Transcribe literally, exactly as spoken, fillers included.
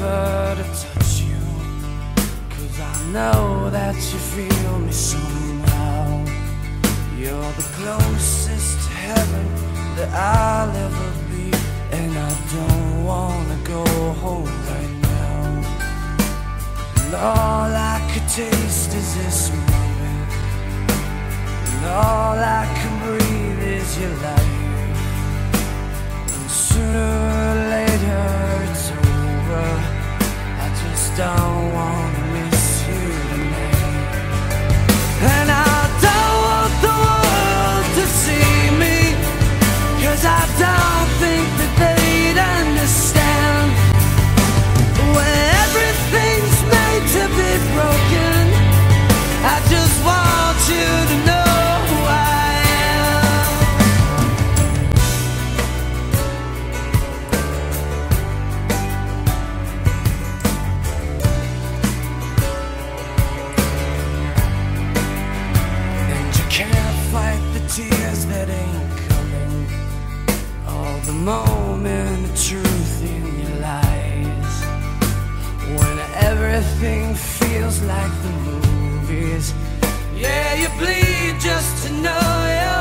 never to touch you, 'cause I know that you feel me somehow. You're the closest to heaven that I'll ever be, and I don't wanna go home right now. And all I could taste is this moment, and all I can breathe is your life. And sooner or later it's over, I just don't wanna miss you tonight. And I don't want the world to see me, 'cause I don't think that they'd understand. When everything's made to be broken, I just want you to know who I am. And you can't fight the tears that ain't coming, all the moment of truth in your lies. When everything feels like the movies, yeah, you bleed just to know you're